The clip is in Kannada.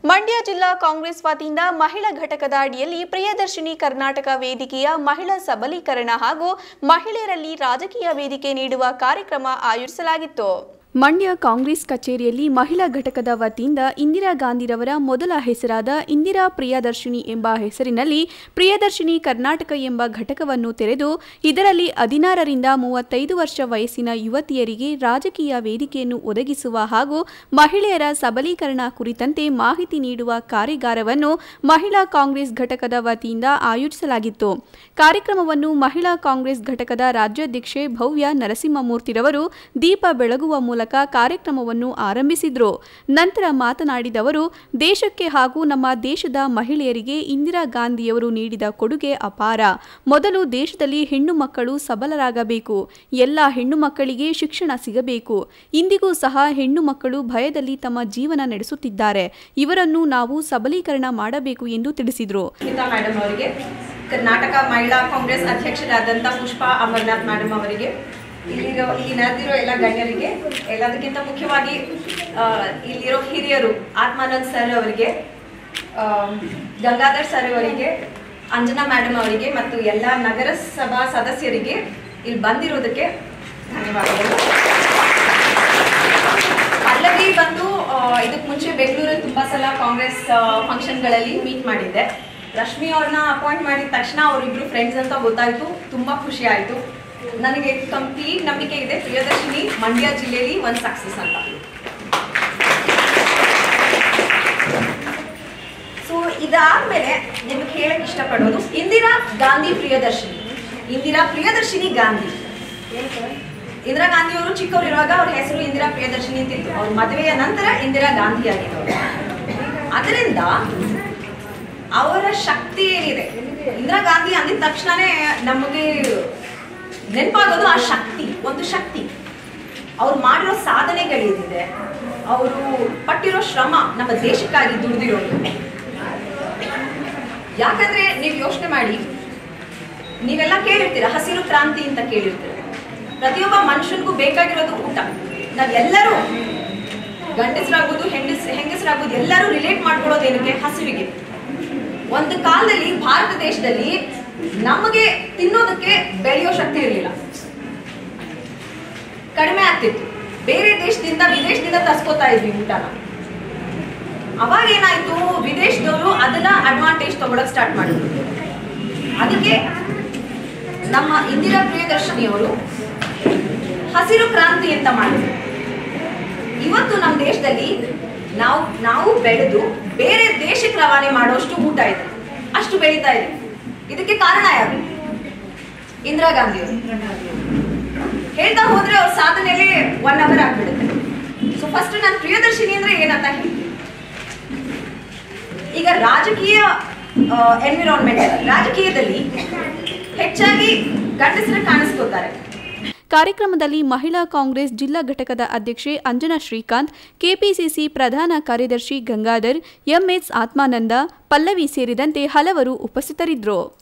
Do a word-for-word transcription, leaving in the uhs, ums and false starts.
ಮಂಡ್ಯ ಜಿಲ್ಲಾ ಕಾಂಗ್ರೆಸ್ ವತಿಯಿಂದ ಮಹಿಳಾ ಘಟಕದ ಅಡಿಯಲ್ಲಿ ಪ್ರಿಯದರ್ಶಿನಿ ಕರ್ನಾಟಕ ವೇದಿಕೆಯ ಮಹಿಳಾ ಸಬಲೀಕರಣ ಹಾಗೂ ಮಹಿಳೆಯರಲ್ಲಿ ರಾಜಕೀಯ ವೇದಿಕೆ ನೀಡುವ ಕಾರ್ಯಕ್ರಮ ಆಯೋಜಿಸಲಾಗಿತ್ತು. ಮಂಡ್ಯ ಕಾಂಗ್ರೆಸ್ ಕಚೇರಿಯಲ್ಲಿ ಮಹಿಳಾ ಘಟಕದ ವತಿಯಿಂದ ಇಂದಿರಾ ಗಾಂಧಿರವರ ಮೊದಲ ಹೆಸರಾದ ಇಂದಿರಾ ಪ್ರಿಯದರ್ಶಿನಿ ಎಂಬ ಹೆಸರಿನಲ್ಲಿ ಪ್ರಿಯದರ್ಶಿನಿ ಕರ್ನಾಟಕ ಎಂಬ ಘಟಕವನ್ನು ತೆರೆದು ಇದರಲ್ಲಿ ಹದಿನಾರರಿಂದ ಮೂವತ್ತೈದು ವರ್ಷ ವಯಸ್ಸಿನ ಯುವತಿಯರಿಗೆ ರಾಜಕೀಯ ವೇದಿಕೆಯನ್ನು ಒದಗಿಸುವ ಹಾಗೂ ಮಹಿಳೆಯರ ಸಬಲೀಕರಣ ಕುರಿತಂತೆ ಮಾಹಿತಿ ನೀಡುವ ಕಾರ್ಯಾಗಾರವನ್ನು ಮಹಿಳಾ ಕಾಂಗ್ರೆಸ್ ಘಟಕದ ವತಿಯಿಂದ ಆಯೋಜಿಸಲಾಗಿತ್ತು. ಕಾರ್ಯಕ್ರಮವನ್ನು ಮಹಿಳಾ ಕಾಂಗ್ರೆಸ್ ಘಟಕದ ರಾಜ್ಯಾಧ್ಯಕ್ಷೆ ಭವ್ಯ ನರಸಿಂಹಮೂರ್ತಿರವರು ದೀಪ ಬೆಳಗುವ ಮೂಲಕ ಕಾರ್ಯಕ್ರಮವನ್ನು ಆರಂಭಿಸಿದರು. ನಂತರ ಮಾತನಾಡಿದ ಅವರು, ದೇಶಕ್ಕೆ ಹಾಗೂ ನಮ್ಮ ದೇಶದ ಮಹಿಳೆಯರಿಗೆ ಇಂದಿರಾ ಗಾಂಧಿಯವರು ನೀಡಿದ ಕೊಡುಗೆ ಅಪಾರ. ಮೊದಲು ದೇಶದಲ್ಲಿ ಹೆಣ್ಣು ಮಕ್ಕಳು ಸಬಲರಾಗಬೇಕು, ಎಲ್ಲ ಹೆಣ್ಣು ಮಕ್ಕಳಿಗೆ ಶಿಕ್ಷಣ ಸಿಗಬೇಕು. ಇಂದಿಗೂ ಸಹ ಹೆಣ್ಣು ಮಕ್ಕಳು ಭಯದಲ್ಲಿ ತಮ್ಮ ಜೀವನ ನಡೆಸುತ್ತಿದ್ದಾರೆ. ಇವರನ್ನು ನಾವು ಸಬಲೀಕರಣ ಮಾಡಬೇಕು ಎಂದು ತಿಳಿಸಿದರು. ಕರ್ನಾಟಕ ಮಹಿಳಾ ಕಾಂಗ್ರೆಸ್ ಅಧ್ಯಕ್ಷರಾದಂಥ ಪುಷ್ಪಾ ಅಮರನಾಥ್ ಮೇಡಮ್ ಅವರಿಗೆ, ಇಲ್ಲಿರೋ ಇಲ್ಲಿ ನಡೆದಿರೋ ಎಲ್ಲ ಗಣ್ಯರಿಗೆ, ಎಲ್ಲದಕ್ಕಿಂತ ಮುಖ್ಯವಾಗಿ ಇಲ್ಲಿರೋ ಹಿರಿಯರು ಆತ್ಮಾನಂದ್ ಸರ್ ಅವರಿಗೆ, ಗಂಗಾಧರ್ ಸರ್ ಅವರಿಗೆ, ಅಂಜನಾ ಮೇಡಮ್ ಅವರಿಗೆ ಮತ್ತು ಎಲ್ಲ ನಗರಸಭಾ ಸದಸ್ಯರಿಗೆ ಇಲ್ಲಿ ಬಂದಿರೋದಕ್ಕೆ ಧನ್ಯವಾದಗಳು. ಪಲ್ಲವಿ ಬಂದು ಇದಕ್ಕೆ ಮುಂಚೆ ಬೆಂಗಳೂರಲ್ಲಿ ತುಂಬ ಸಲ ಕಾಂಗ್ರೆಸ್ ಫಂಕ್ಷನ್ಗಳಲ್ಲಿ ಮೀಟ್ ಮಾಡಿದ್ದೆ. ರಶ್ಮಿ ಅವ್ರನ್ನ ಅಪಾಯಿಂಟ್ ಮಾಡಿದ ತಕ್ಷಣ ಅವರಿಬ್ರು ಫ್ರೆಂಡ್ಸ್ ಅಂತ ಗೊತ್ತಾಯಿತು. ತುಂಬ ಖುಷಿ ಆಯಿತು. ನನಗೆ ಕಂಪ್ಲೀಟ್ ನಂಬಿಕೆ ಇದೆ ಪ್ರಿಯದರ್ಶಿನಿ ಮಂಡ್ಯ ಜಿಲ್ಲೆಯಲ್ಲಿ ಒಂದು ಸಕ್ಸಸ್ ಅಂತ. ಸೊ ಇದಾದ್ಮೇಲೆ ನಿಮಗೆ ಹೇಳಕ್ ಇಷ್ಟಪಡೋದು ಇಂದಿರಾ ಗಾಂಧಿ ಪ್ರಿಯದರ್ಶಿನಿ. ಇಂದಿರಾ ಪ್ರಿಯದರ್ಶಿನಿ ಗಾಂಧಿ. ಇಂದಿರಾ ಗಾಂಧಿ ಅವರು ಚಿಕ್ಕವರಿರುವಾಗ ಅವ್ರ ಹೆಸರು ಇಂದಿರಾ ಪ್ರಿಯದರ್ಶಿನಿ ಅಂತಿತ್ತು. ಅವ್ರ ಮದುವೆಯ ನಂತರ ಇಂದಿರಾ ಗಾಂಧಿ ಆಗಿದ್ದವರು. ಅದರಿಂದ ಅವರ ಶಕ್ತಿ ಏನಿದೆ, ಇಂದಿರಾ ಗಾಂಧಿ ಅಂದಿದ ತಕ್ಷಣನೇ ನಮಗೆ ನೆನಪಾಗೋದು ಆ ಶಕ್ತಿ. ಒಂದು ಶಕ್ತಿ, ಅವ್ರು ಮಾಡಿರೋ ಸಾಧನೆಗಳೇನಿದೆ, ಅವರು ಪಟ್ಟಿರೋ ಶ್ರಮ, ನಮ್ಮ ದೇಶಕ್ಕಾಗಿ ದುಡಿದಿರೋದು. ಯಾಕಂದ್ರೆ ನೀವು ಯೋಚನೆ ಮಾಡಿ, ನೀವೆಲ್ಲ ಕೇಳಿರ್ತೀರ ಹಸಿರು ಕ್ರಾಂತಿ ಅಂತ ಕೇಳಿರ್ತೀರ. ಪ್ರತಿಯೊಬ್ಬ ಮನುಷ್ಯನಿಗೂ ಬೇಕಾಗಿರೋದು ಊಟ. ನಾವೆಲ್ಲರೂ ಗಂಡಸರಾಗ್ಬೋದು, ಹೆಂಗಸ್ ಹೆಂಗಸರಾಗ್ಬೋದು ಎಲ್ಲರೂ ರಿಲೇಟ್ ಮಾಡ್ಕೊಳ್ಳೋದು ಏನಕ್ಕೆ? ಹಸಿವಿಗೆ. ಒಂದು ಕಾಲದಲ್ಲಿ ಭಾರತ ದೇಶದಲ್ಲಿ ನಮಗೆ ತಿನ್ನೋದಕ್ಕೆ ಬೆಳೆಯೋ ಶಕ್ತಿ ಇರಲಿಲ್ಲ, ಕಡಿಮೆ ಆಗ್ತಿತ್ತು. ಬೇರೆ ದೇಶದಿಂದ ವಿದೇಶದಿಂದ ತರ್ಸ್ಕೊತಾ ಇದ್ವಿ ಊಟನ. ಅವಾಗ ಏನಾಯ್ತು, ವಿದೇಶದವರು ಅದನ್ನ ಅಡ್ವಾಂಟೇಜ್ ತಗೊಳಕ್ ಸ್ಟಾರ್ಟ್ ಮಾಡಿದ್ರು. ಅದಕ್ಕೆ ನಮ್ಮ ಇಂದಿರಾ ಪ್ರಿಯದರ್ಶಿನಿಯವರು ಹಸಿರು ಕ್ರಾಂತಿ ಅಂತ ಮಾಡಿದ್ರು. ಇವತ್ತು ನಮ್ಮ ದೇಶದಲ್ಲಿ ನಾವು ನಾವು ಬೆಳೆದು ಬೇರೆ ದೇಶಕ್ಕೆ ರವಾನೆ ಮಾಡೋಷ್ಟು ಊಟ ಇದೆ, ಅಷ್ಟು ಬೆಳೀತಾ ಇದೆ. ಇದಕ್ಕೆ ಕಾರಣ ಯಾರು? ಇಂದಿರಾ ಗಾಂಧಿ ಅವರು. ಹೇಳ್ತಾ ಹೋದ್ರೆ ಅವ್ರ ಸಾಧನೆಯಲ್ಲಿ ಒನ್ ಅವರ್ ಆಗ್ಬಿಡುತ್ತೆ. ಸೊ ಫಸ್ಟ್ ನಾನು ಪ್ರಿಯದರ್ಶಿನಿ ಅಂದ್ರೆ ಏನಂತ ಹೇಳಿ, ಈಗ ರಾಜಕೀಯ ಎನ್ವಿರಾನ್ಮೆಂಟ್, ರಾಜಕೀಯದಲ್ಲಿ ಹೆಚ್ಚಾಗಿ ಗಂಡಸರು ಕಾಣಿಸ್ಕೋತಾರೆ. ಕಾರ್ಯಕ್ರಮದಲ್ಲಿ ಮಹಿಳಾ ಕಾಂಗ್ರೆಸ್ ಜಿಲ್ಲಾ ಘಟಕದ ಅಧ್ಯಕ್ಷೆ ಅಂಜನಾ ಶ್ರೀಕಾಂತ್, ಕೆಪಿಸಿಸಿ ಪ್ರಧಾನ ಕಾರ್ಯದರ್ಶಿ ಗಂಗಾಧರ್, ಎಂಎಸ್ ಆತ್ಮಾನಂದ, ಪಲ್ಲವಿ ಸೇರಿದಂತೆ ಹಲವರು ಉಪಸ್ಥಿತರಿದ್ದರು.